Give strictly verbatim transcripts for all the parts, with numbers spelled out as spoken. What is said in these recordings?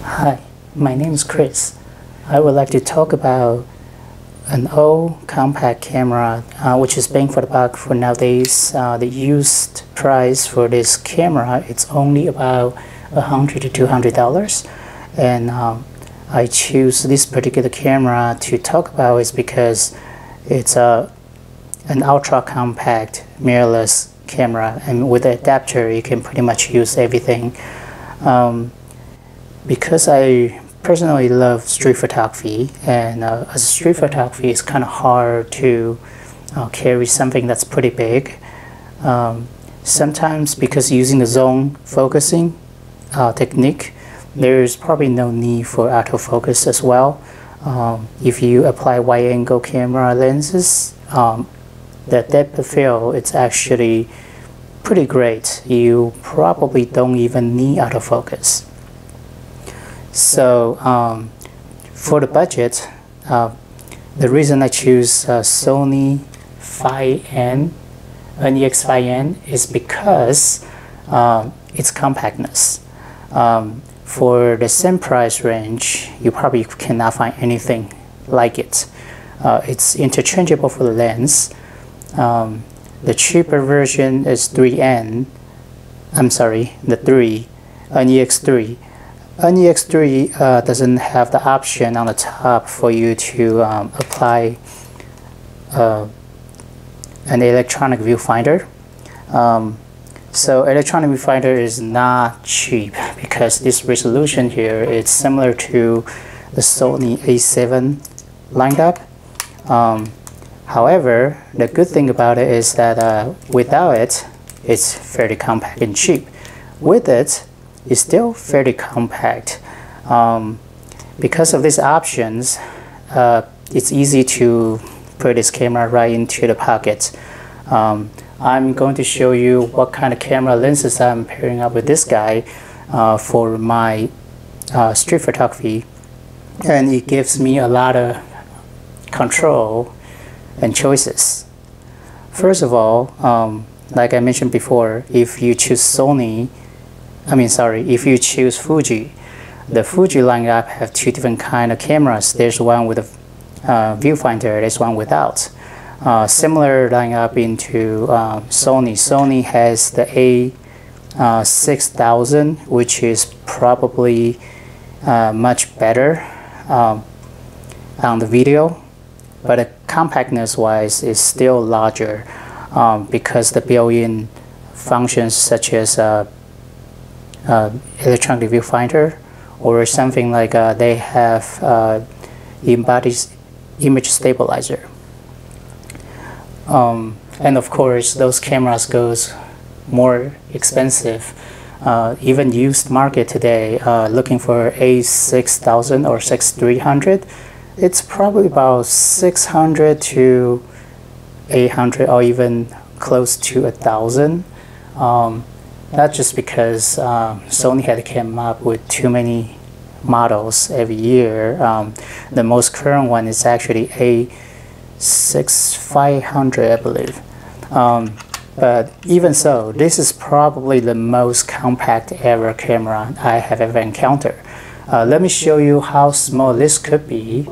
Hi, my name is Chris. I would like to talk about an old compact camera, uh, which is bang for the buck for nowadays. Uh, the used price for this camera, it's only about a hundred to two hundred dollars, and um, I choose this particular camera to talk about is because it's a an ultra compact mirrorless camera, and with the adapter you can pretty much use everything. Um, because I personally love street photography, and uh, as street photography is kind of hard to uh, carry something that's pretty big. Um, sometimes because using the zone focusing uh, technique, there's probably no need for autofocus as well. Um, if you apply wide angle camera lenses, um, the depth of field it's actually pretty great. You probably don't even need autofocus. So um, for the budget, uh, the reason I choose uh, Sony five N, N E X five N is because uh, its compactness. Um, for the same price range, you probably cannot find anything like it. Uh, it's interchangeable for the lens. Um, the cheaper version is three N. I'm sorry, the three, N E X three. N E X three uh, doesn't have the option on the top for you to um, apply uh, an electronic viewfinder. Um, so electronic viewfinder is not cheap because this resolution here is similar to the Sony A seven lineup. Um, however, the good thing about it is that uh, without it, it's fairly compact and cheap. With it, is still fairly compact. Um, because of these options, uh, it's easy to put this camera right into the pocket. Um, I'm going to show you what kind of camera lenses I'm pairing up with this guy uh, for my uh, street photography, and it gives me a lot of control and choices. First of all, um, like I mentioned before, if you choose Sony, I mean, sorry, if you choose Fuji, the Fuji lineup have two different kind of cameras. There's one with a uh, viewfinder, there's one without. Uh, similar lineup into uh, Sony. Sony has the A six thousand, which is probably uh, much better um, on the video, but the compactness wise is still larger um, because the built-in functions such as uh, Uh, electronic viewfinder or something like uh, they have uh, embodied image stabilizer. Um, and of course, those cameras goes more expensive. Uh, even used market today, uh, looking for A six thousand or six three hundred, it's probably about six hundred to eight hundred or even close to a thousand. Um, Not just because um, Sony had come up with too many models every year. Um, the most current one is actually A six five hundred, I believe. Um, but even so, this is probably the most compact ever camera I have ever encountered. Uh, let me show you how small this could be.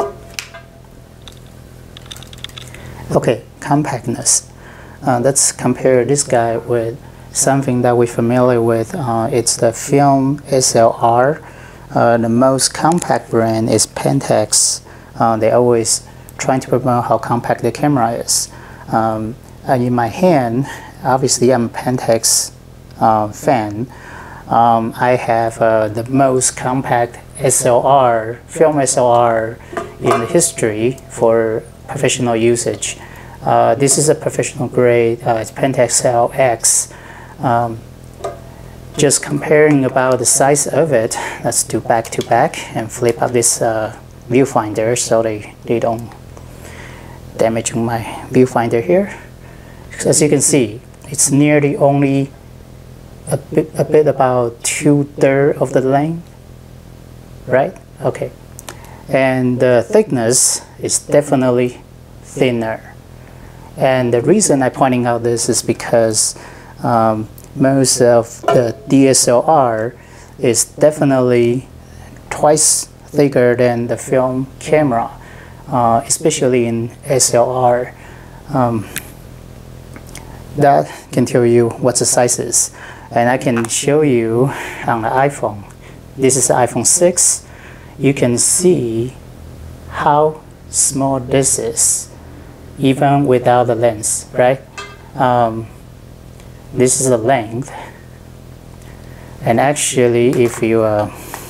Okay, compactness. Uh, let's compare this guy with something that we're familiar with. Uh, it's the film S L R. Uh, the most compact brand is Pentax. Uh, they always trying to promote how compact the camera is. Um, and in my hand, obviously I'm a Pentax uh, fan. Um, I have uh, the most compact S L R, film S L R in the history for professional usage. Uh, this is a professional grade, uh, it's Pentax L X. Um, just comparing about the size of it, let's do back to back and flip up this uh, viewfinder so they, they don't damage my viewfinder here. As you can see, it's nearly only a bit, a bit about two-thirds of the length, right? Okay. And the thickness is definitely thinner. And the reason I'm pointing out this is because Um, most of the D S L R is definitely twice thicker than the film camera, uh, especially in S L R. Um, that can tell you what the size is. And I can show you on the iPhone. This is the iPhone six. You can see how small this is, even without the lens, right? Um, this is the length. And actually, if you uh,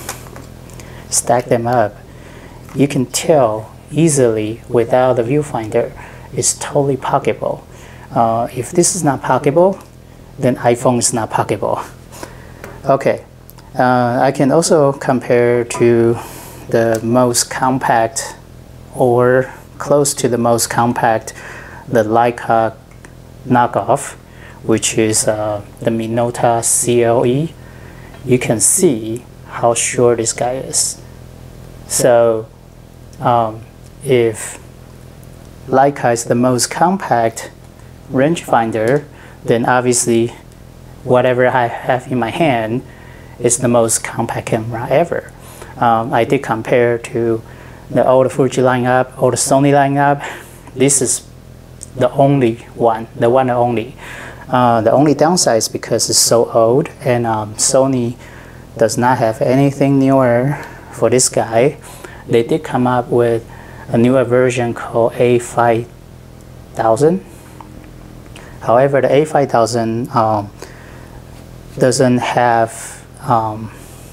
stack them up, you can tell easily without the viewfinder, it's totally pocketable. Uh, if this is not pocketable, then iPhone is not pocketable. Okay, uh, I can also compare to the most compact or close to the most compact, the Leica knockoff, which is uh, the Minolta C L E. You can see how short this guy is. So um, if Leica is the most compact rangefinder, then obviously whatever I have in my hand is the most compact camera ever. Um, I did compare to the old Fuji lineup or the Sony lineup. This is the only one, the one and only. Uh, the only downside is because it's so old, and um, Sony does not have anything newer for this guy. They did come up with a newer version called A five thousand. However, the A five thousand um, doesn't have um,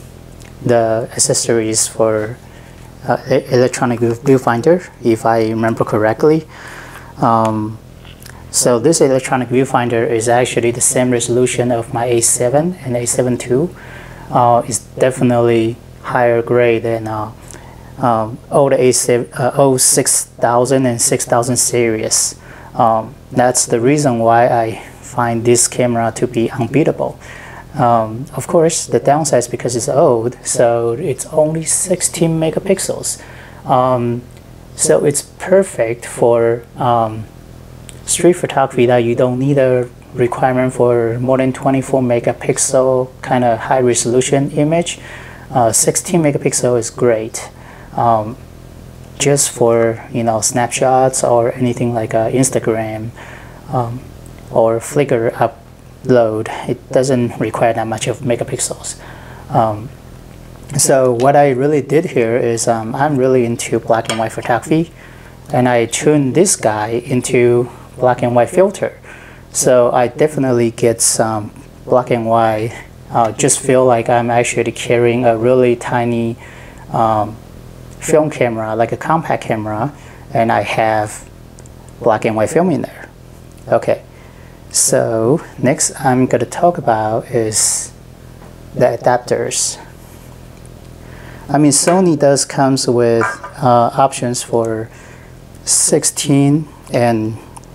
the accessories for uh, electronic viewfinder, if I remember correctly. Um, So this electronic viewfinder is actually the same resolution of my A seven and A seven two. Uh, it's definitely higher grade than uh, um, all the A seven, uh, oh six thousand and six thousand series. Um, that's the reason why I find this camera to be unbeatable. Um, of course, the downside is because it's old, so it's only sixteen megapixels. Um, so it's perfect for um, street photography that you don't need a requirement for more than twenty-four megapixel kind of high resolution image. Uh, sixteen megapixel is great. Um, just for, you know, snapshots or anything like uh, Instagram um, or Flickr upload. It doesn't require that much of megapixels. Um, so what I really did here is um, I'm really into black and white photography, and I tuned this guy into black and white filter. So I definitely get some black and white, uh, just feel like I'm actually carrying a really tiny um, film camera, like a compact camera, and I have black and white film in there. Okay, so next I'm going to talk about is the adapters. I mean, Sony does comes with uh, options for sixteen and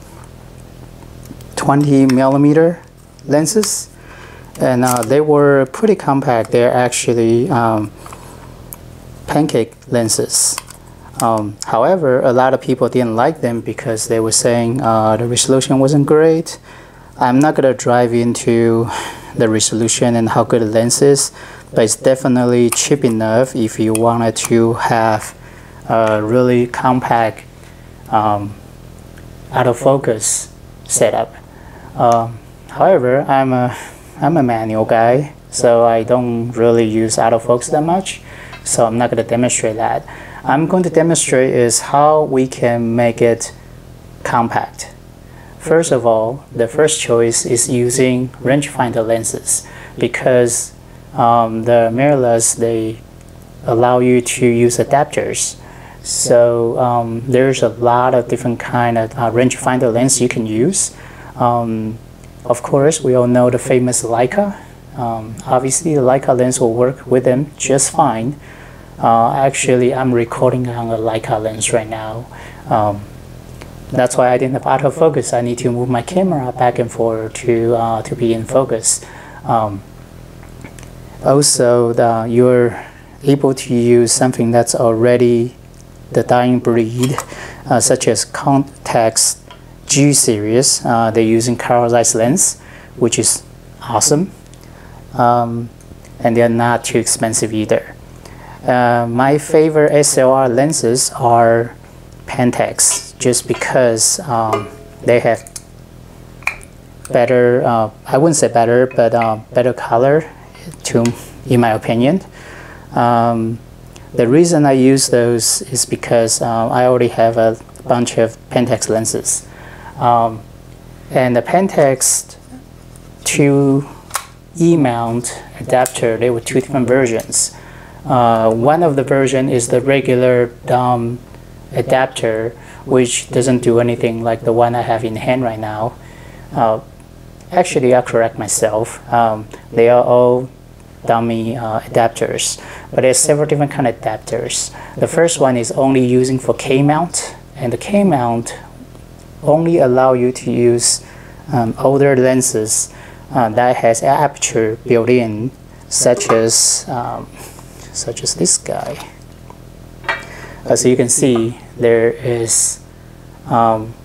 twenty millimeter lenses, and uh, they were pretty compact. They're actually um, pancake lenses. Um, however, a lot of people didn't like them because they were saying uh, the resolution wasn't great. I'm not going to drive into the resolution and how good the lens is, but it's definitely cheap enough if you wanted to have a really compact um, autofocus setup. Um, however, I'm a I'm a manual guy, so I don't really use autofocus that much, so I'm not going to demonstrate that. I'm going to demonstrate is how we can make it compact. First of all, the first choice is using rangefinder lenses, because um, the mirrorless, they allow you to use adapters. So um, there's a lot of different kind of uh, rangefinder lens you can use. Um, of course, we all know the famous Leica. Um, obviously, the Leica lens will work with them just fine. Uh, actually, I'm recording on a Leica lens right now. Um, that's why I didn't have autofocus. I need to move my camera back and forth to uh, to be in focus. Um, also, the, you're able to use something that's already the dying breed, uh, such as Contax G series. Uh, they're using Carl Zeiss lens, which is awesome, um, and they're not too expensive either. Uh, my favorite S L R lenses are Pentax, just because um, they have better, uh, I wouldn't say better, but uh, better color, to, in my opinion. Um, the reason I use those is because uh, I already have a bunch of Pentax lenses. Um, and the Pentax two E-mount adapter, there were two different versions. Uh, one of the version is the regular dumb adapter, which doesn't do anything like the one I have in hand right now. Uh, actually, I'll correct myself. Um, they are all dummy uh, adapters, but there's several different kind of adapters. The first one is only using for K-mount, and the K-mount only allow you to use um, older lenses uh, that has aperture built in, such as um, such as this guy. As you can see, there is um,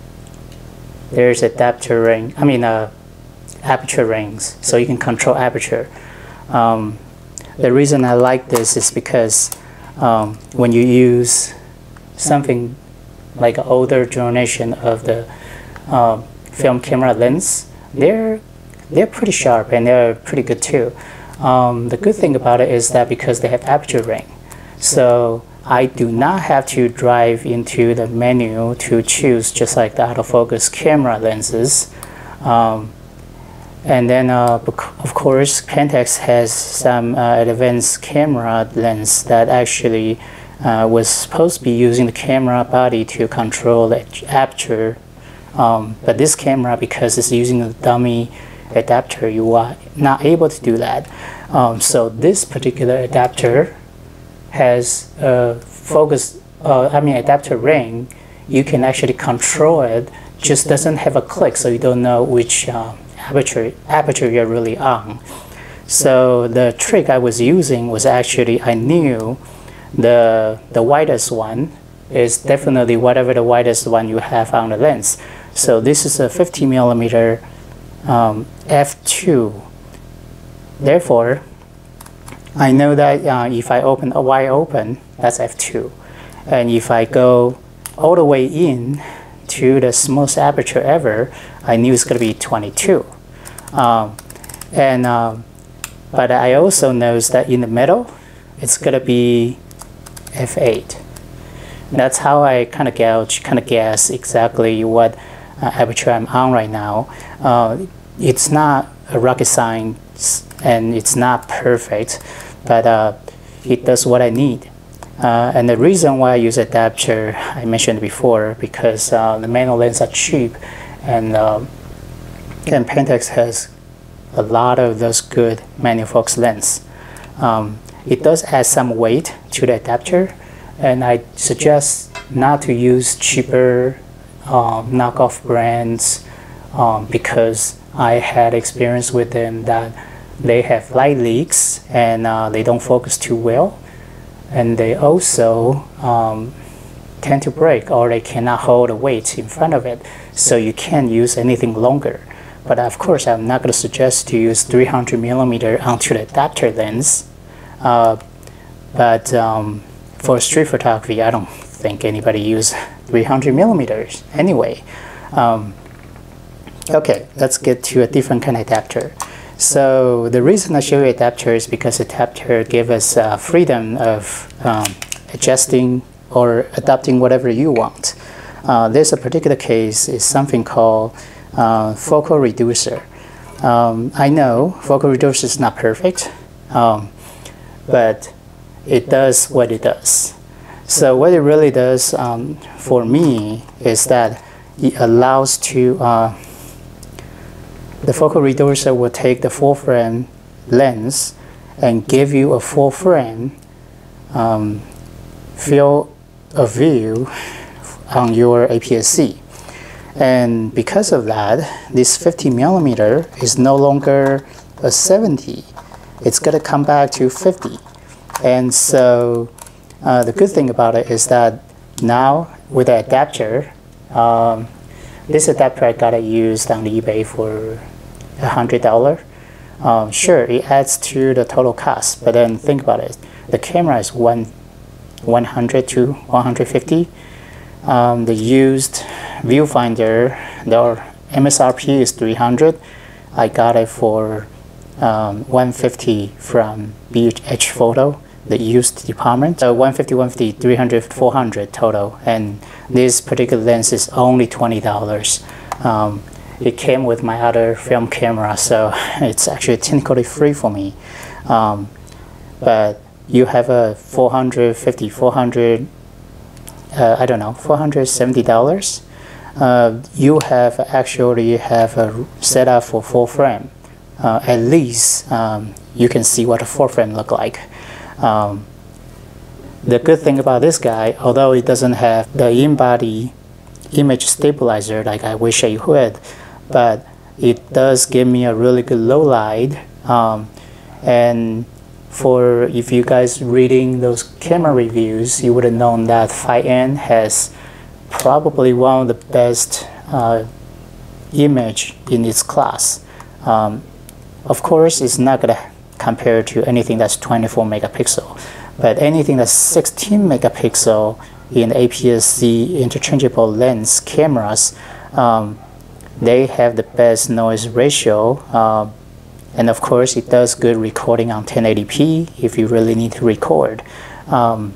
there's adapter ring. I mean, uh, aperture rings, so you can control aperture. Um, the reason I like this is because um, when you use something like an older generation of the uh, film camera lens, they're they're pretty sharp and they're pretty good too. Um, the good thing about it is that because they have aperture ring, so I do not have to drive into the menu to choose just like the autofocus camera lenses. Um, and then, uh, of course, Pentax has some uh, advanced camera lens that actually uh, was supposed to be using the camera body to control the aperture. Um, but this camera, because it's using the dummy adapter, you are not able to do that. Um, so this particular adapter has a focus, uh, I mean adapter ring. You can actually control it, just doesn't have a click, so you don't know which uh, aperture, aperture you're really on. So the trick I was using was actually, I knew the, the widest one is definitely whatever the widest one you have on the lens. So this is a fifty millimeter um, f two. Therefore, I know that uh, if I open a wide open, that's f two. And if I go all the way in to the smallest aperture ever, I knew it's going to be twenty-two. Um, and um, but I also know that in the middle, it's going to be f eight. That's how I kind of gauge, kind of guess exactly what uh, aperture I'm on right now. Uh, it's not a rocket science and it's not perfect, but uh, it does what I need. Uh, and the reason why I use adapter, I mentioned before, because uh, the manual lenses are cheap, and, uh, and Pentax has a lot of those good manual focus lens. Um, it does add some weight to the adapter, and I suggest not to use cheaper um, knockoff brands um, because I had experience with them that they have light leaks and uh, they don't focus too well, and they also um, tend to break, or they cannot hold the weight in front of it, so you can't use anything longer. But of course, I'm not going to suggest to use three hundred millimeter onto the adapter lens. Uh, but um, for street photography, I don't think anybody use three hundred millimeters anyway. Um, okay, let's get to a different kind of adapter. So the reason I show you adapter is because adapter gives us uh, freedom of um, adjusting or adapting whatever you want. Uh, there's a particular case, is something called uh, focal reducer. Um, I know focal reducer is not perfect, um, but it does what it does. So what it really does um, for me is that it allows to uh, the focal reducer will take the full frame lens and give you a full frame um, field of view on your A P S C. And because of that, this fifty millimeter is no longer a seventy. It's going to come back to fifty. And so uh, the good thing about it is that now with the adapter, um, this adapter I got it used on eBay for a hundred dollars. Um, sure, it adds to the total cost, but then think about it. The camera is one, 100 to one hundred fifty. Um, the used viewfinder, the M S R P is three hundred. I got it for um, one hundred fifty from B H Photo, the used department. So one hundred fifty, one hundred fifty, three hundred, four hundred total. And this particular lens is only twenty dollars. Um, it came with my other film camera, so it's actually technically free for me. Um, but you have a four hundred fifty, four hundred, uh, I don't know, four hundred seventy dollars. Uh, you have actually have a setup for full frame. Uh, at least um, you can see what a full frame look like. Um, the good thing about this guy, although it doesn't have the in-body image stabilizer like I wish I would, but it does give me a really good low light. Um, and for if you guys reading those camera reviews, you would have known that five N has probably one of the best uh, image in its class. Um, of course, it's not gonna compare to anything that's twenty-four megapixel, but anything that's sixteen megapixel in A P S C interchangeable lens cameras, um, they have the best noise ratio. Uh, and of course, it does good recording on ten eighty p if you really need to record. Um,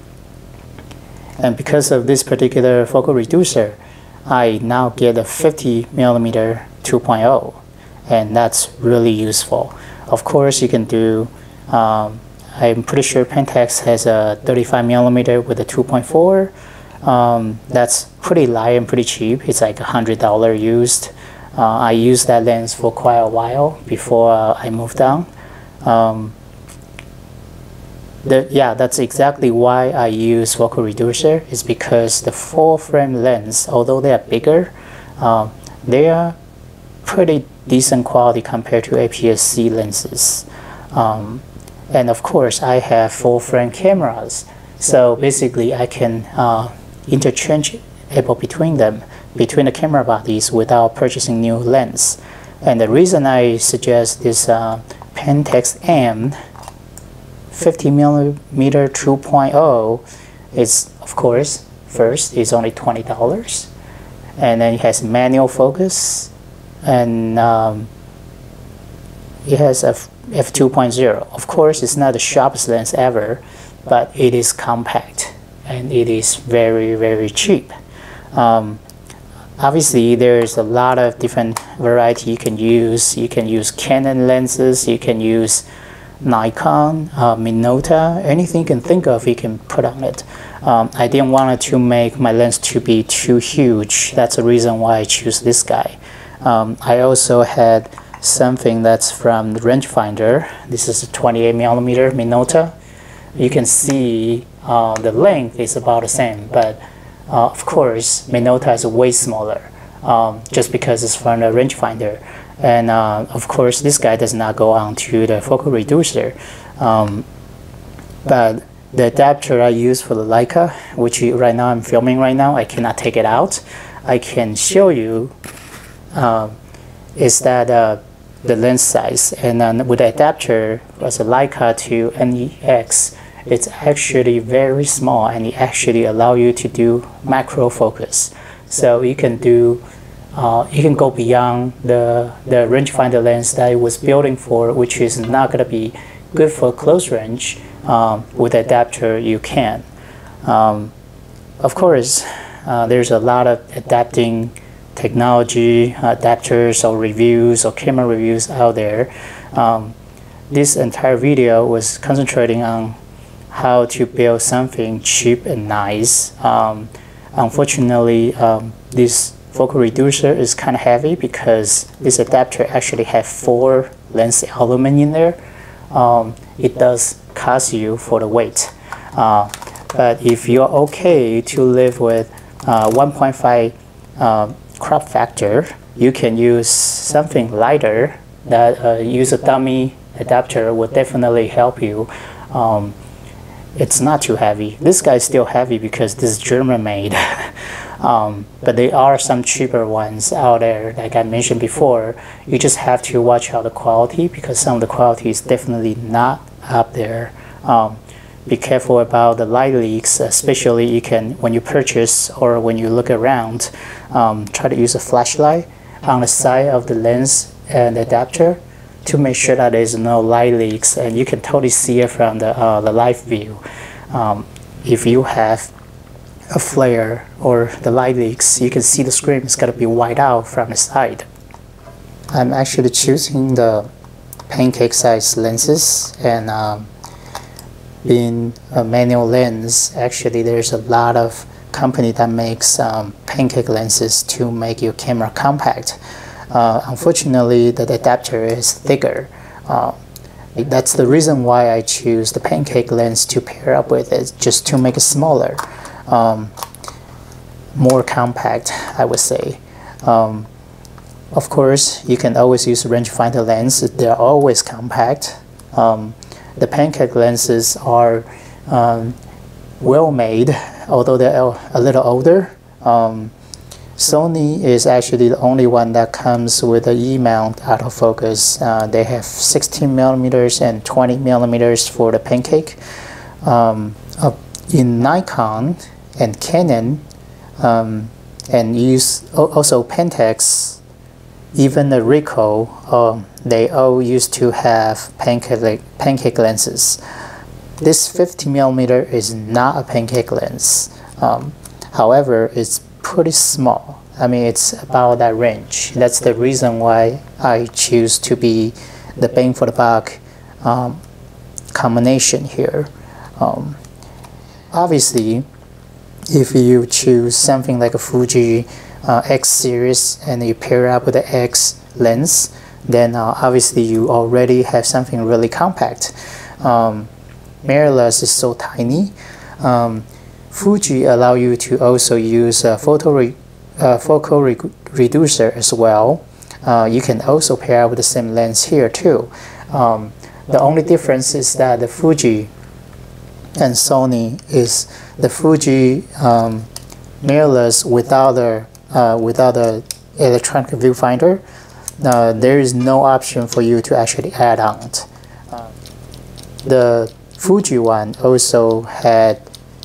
and because of this particular focal reducer, I now get a fifty millimeter two point oh, and that's really useful. Of course, you can do, um, I'm pretty sure Pentax has a thirty-five millimeter with a two point four. Um, that's pretty light and pretty cheap. It's like one hundred dollars used. Uh, I used that lens for quite a while before uh, I moved down. Um, the, yeah, that's exactly why I use focal reducer, is because the full frame lens, although they are bigger, uh, they are pretty decent quality compared to A P S C lenses. Um, and of course, I have full frame cameras, so basically I can uh, interchangeable between them, between the camera bodies without purchasing new lens. And the reason I suggest this uh, Pentax M fifty millimeter two point oh is, of course, first, it's only twenty dollars. And then it has manual focus, and um, it has a f two point oh. Of course, it's not the sharpest lens ever, but it is compact and it is very, very cheap. Um, obviously, there's a lot of different variety you can use. You can use Canon lenses, you can use Nikon, uh, Minolta, anything you can think of, you can put on it. Um, I didn't want it to make my lens to be too huge. That's the reason why I choose this guy. Um, I also had something that's from the rangefinder. This is a twenty-eight millimeter Minolta. You can see uh, the length is about the same, but uh, of course Minolta is way smaller, um, just because it's from the rangefinder. And uh, of course this guy does not go on to the focal reducer. Um, but the adapter I use for the Leica, which right now I'm filming right now, I cannot take it out. I can show you uh, is that uh, the lens size, and then with the adapter as a Leica to N E X, it's actually very small, and it actually allow you to do macro focus. So you can do, uh, you can go beyond the the rangefinder lens that it was building for, which is not going to be good for close range. Um, with the adapter, you can. Um, of course, uh, there's a lot of adapting technology, adapters or reviews or camera reviews out there. Um, this entire video was concentrating on how to build something cheap and nice. Um, unfortunately, um, this focal reducer is kind of heavy because this adapter actually has four lens elements in there. Um, it does cost you for the weight. Uh, but if you're okay to live with uh, one point five uh, crop factor, you can use something lighter that uh, use a dummy adapter will definitely help you. Um, it's not too heavy. This guy is still heavy because this is German made. Um, but there are some cheaper ones out there, like I mentioned before. You just have to watch out the quality, because some of the quality is definitely not up there. Um, be careful about the light leaks, especially you can, when you purchase or when you look around, um, try to use a flashlight on the side of the lens and adapter to make sure that there's no light leaks, and you can totally see it from the, uh, the live view. Um, if you have a flare or the light leaks, you can see the screen is going to be white out from the side. I'm actually choosing the pancake size lenses, and um, being a manual lens, actually there's a lot of company that makes um, pancake lenses to make your camera compact. Uh, unfortunately, the adapter is thicker. Uh, that's the reason why I choose the pancake lens to pair up with it, just to make it smaller, um, more compact, I would say. Um, of course, you can always use rangefinder lens. They're always compact. Um, the pancake lenses are um, well made, although they're a little older. Um, Sony is actually the only one that comes with a E-mount autofocus. Uh, they have sixteen millimeters and twenty millimeters for the pancake. Um, uh, in Nikon and Canon, um, and use also Pentax, even the Ricoh, um, they all used to have pancake pancake lenses. This fifty millimeter is not a pancake lens. Um, however, it's pretty small. I mean, it's about that range. That's the reason why I choose to be the bang for the buck um, combination here. Um, obviously, if you choose something like a Fuji uh, X series and you pair up with the X lens, then uh, obviously you already have something really compact. Um, mirrorless is so tiny. Um, Fuji allow you to also use a photo re, uh, focal re reducer as well. Uh, you can also pair with the same lens here too. Um, the only difference is that the Fuji and Sony is the Fuji um, mirrorless without the uh, without the electronic viewfinder. Uh, there is no option for you to actually add on it. Uh, the Fuji one also had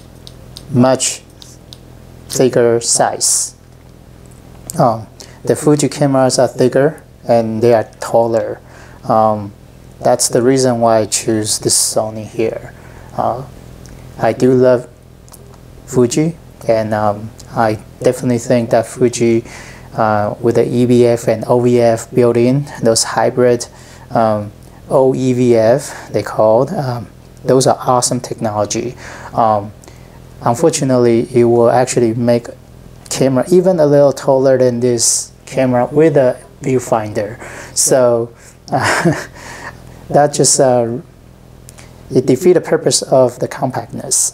much thicker size. Um, the Fuji cameras are thicker and they are taller. Um, that's the reason why I choose this Sony here. Uh, I do love Fuji, and um, I definitely think that Fuji uh, with the E V F and O V F built in, those hybrid um, O E V F they called, um, those are awesome technology. Um, Unfortunately, it will actually make camera even a little taller than this camera with a viewfinder. So uh, that just uh, it defeats the purpose of the compactness.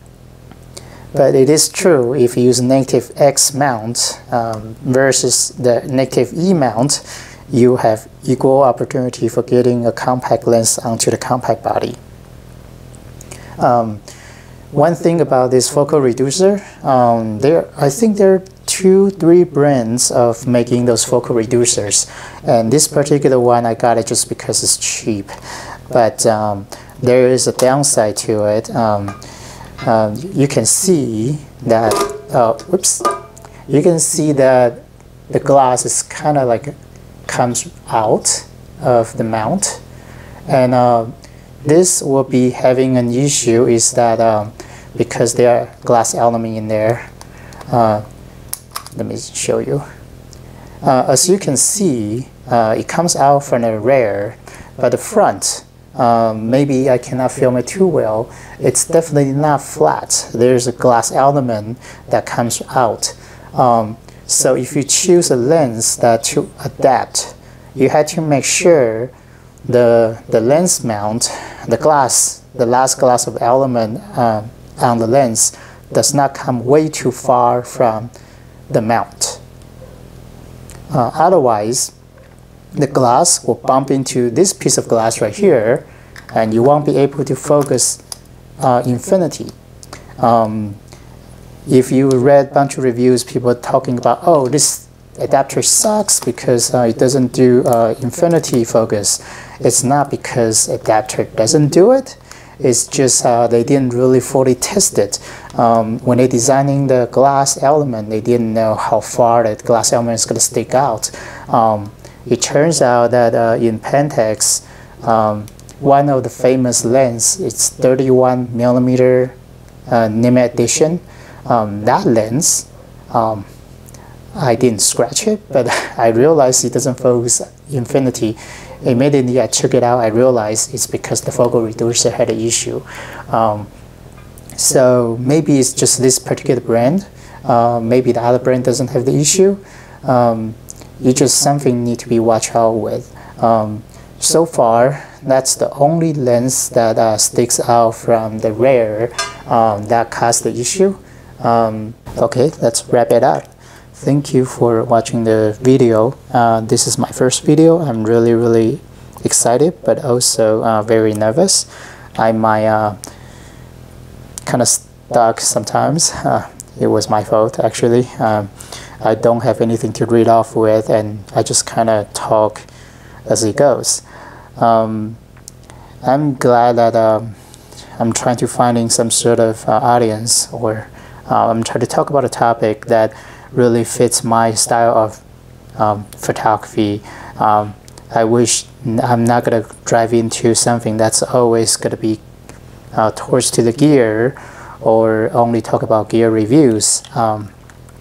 But it is true, if you use negative X mount um, versus the negative E mount, you have equal opportunity for getting a compact lens onto the compact body. Um, One thing about this focal reducer, um, there I think there are two, three brands of making those focal reducers, and this particular one I got it just because it's cheap. But um, there is a downside to it. Um, uh, you can see that. Uh, whoops! You can see that the glass is kind of like comes out of the mount, and. Uh, This will be having an issue is that um, because there are glass element in there. Uh, let me show you. Uh, as you can see, uh, it comes out from the rear, but the front, um, maybe I cannot film it too well. It's definitely not flat. There's a glass element that comes out. Um, so if you choose a lens that to adapt, you have to make sure the the lens mount, the glass, the last glass of element uh, on the lens does not come way too far from the mount. Uh, otherwise, the glass will bump into this piece of glass right here, and you won't be able to focus uh, infinity. Um, if you read a bunch of reviews, people talking about, oh, this adapter sucks because uh, it doesn't do uh, infinity focus. It's not because adapter doesn't do it. It's just uh, they didn't really fully test it. Um, when they're designing the glass element, they didn't know how far that glass element is going to stick out. Um, it turns out that uh, in Pentax, um, one of the famous lens, it's thirty-one millimeter uh, limited edition. Um, that lens, um, I didn't scratch it, but I realized it doesn't focus infinity. Immediately I took it out, I realized it's because the focal reducer had an issue. Um, so maybe it's just this particular brand. Uh, maybe the other brand doesn't have the issue. Um, it's just something need to be watched out with. Um, so far, that's the only lens that uh, sticks out from the rear um, that caused the issue. Um, okay, let's wrap it up. Thank you for watching the video. Uh, this is my first video. I'm really, really excited, but also uh, very nervous. I might uh, kind of stuck sometimes. Uh, it was my fault, actually. Um, I don't have anything to read off with, and I just kind of talk as it goes. Um, I'm glad that um, I'm trying to finding some sort of uh, audience, or uh, I'm trying to talk about a topic that really fits my style of um, photography. Um, I wish I'm not going to drive into something that's always going to be uh, towards to the gear, or only talk about gear reviews. Um,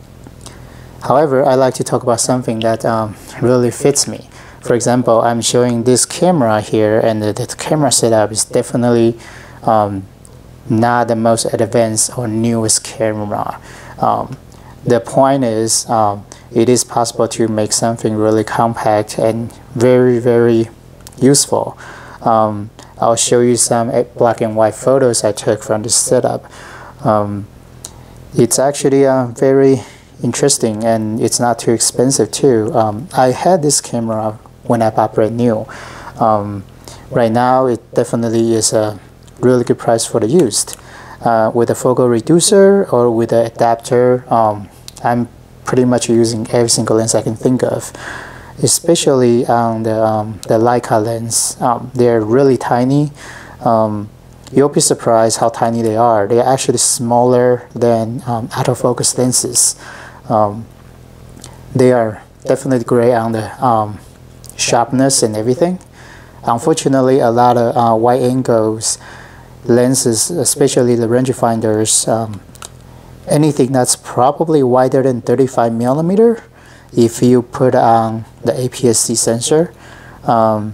however, I like to talk about something that um, really fits me. For example, I'm showing this camera here, and the, the camera setup is definitely um, not the most advanced or newest camera. Um, The point is, um, it is possible to make something really compact and very, very useful. Um, I'll show you some black and white photos I took from this setup. Um, it's actually uh, very interesting, and it's not too expensive too. Um, I had this camera when I bought brand new. Um, right now, it definitely is a really good price for the used. Uh, with a focal reducer or with an adapter, um, I'm pretty much using every single lens I can think of, especially on the, um, the Leica lens. Um, they're really tiny. Um, you'll be surprised how tiny they are. They're actually smaller than um, autofocus lenses. Um, they are definitely great on the um, sharpness and everything. Unfortunately, a lot of uh, wide angles lenses, especially the rangefinders, um, anything that's probably wider than thirty-five millimeter, if you put on the A P S C sensor, um,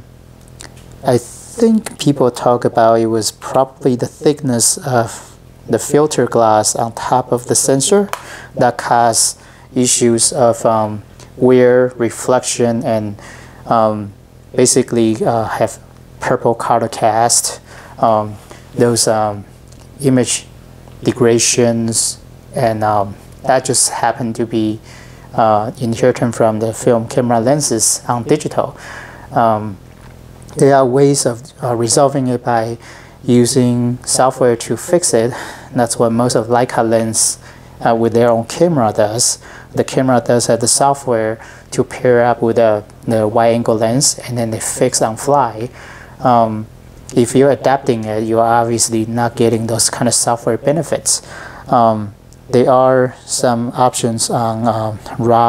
I think people talk about it was probably the thickness of the filter glass on top of the sensor that caused issues of um, wear, reflection, and um, basically uh, have purple color cast. Um, those um, image degradations, and um, that just happened to be uh, inherited from the film camera lenses on digital. Um, there are ways of uh, resolving it by using software to fix it. That's what most of Leica lens uh, with their own camera does. The camera does have the software to pair up with the, the wide angle lens, and then they fix on fly. Um, If you're adapting it, you're obviously not getting those kind of software benefits. Um, there are some options on um, raw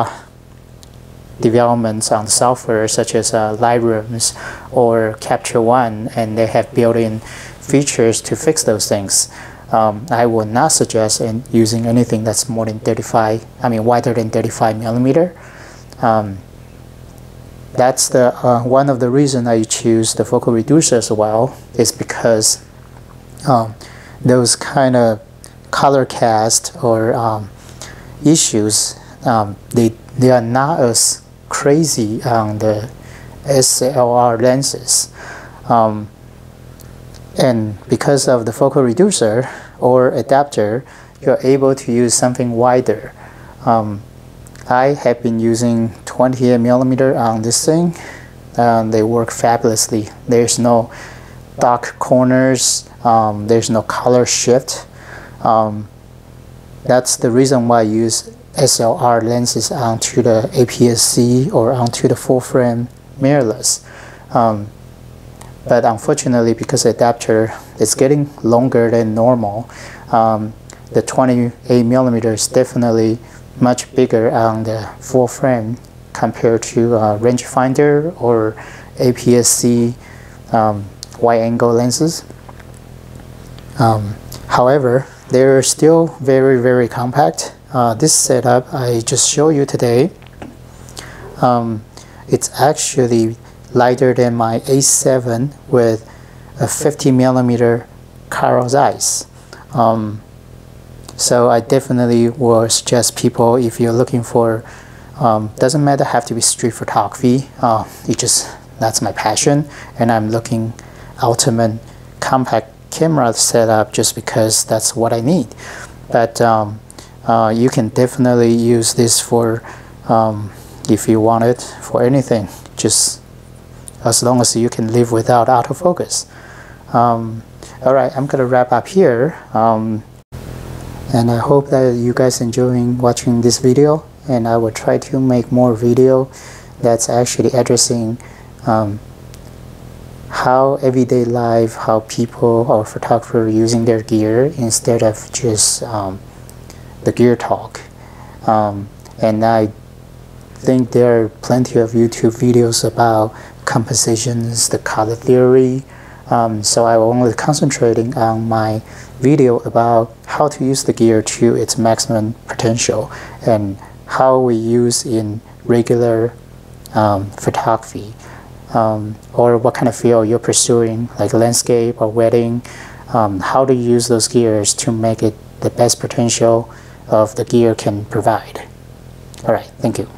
developments on software, such as uh, Lightrooms or Capture One, and they have built-in features to fix those things. Um, I would not suggest in using anything that's more than thirty-five, I mean wider than thirty-five millimeter. Um, That's the uh, one of the reasons I choose the focal reducer as well, is because um, those kind of color cast or um, issues, um, they, they are not as crazy on the S L R lenses. Um, and because of the focal reducer or adapter, you're able to use something wider. Um, I have been using twenty-eight millimeter on this thing, and they work fabulously. There's no dark corners, um, there's no color shift. Um, that's the reason why I use S L R lenses onto the A P S C or onto the full frame mirrorless. Um, but unfortunately, because the adapter is getting longer than normal, um, the twenty-eight millimeter is definitely much bigger on the full frame compared to uh, rangefinder or A P S C um, wide angle lenses. Um, however, they're still very very compact. Uh, this setup I just showed you today, um, it's actually lighter than my A seven with a fifty millimeter Carl's eyes. Um, so I definitely would suggest people, if you're looking for, um, doesn't matter have to be street photography, uh, it just, that's my passion, and I'm looking ultimate compact camera setup just because that's what I need. But um, uh, you can definitely use this for, um, if you want it for anything, just as long as you can live without autofocus. Um, Alright, I'm gonna wrap up here, um, and I hope that you guys enjoying watching this video, and I will try to make more video that's actually addressing um, how everyday life, how people or photographers using their gear instead of just um, the gear talk. Um, and I think there are plenty of YouTube videos about compositions, the color theory. Um, so I'm only concentrating on my video about how to use the gear to its maximum potential and how we use in regular um, photography, um, or what kind of field you're pursuing, like landscape or wedding, um, how to use those gears to make it the best potential of the gear can provide. Alright, thank you.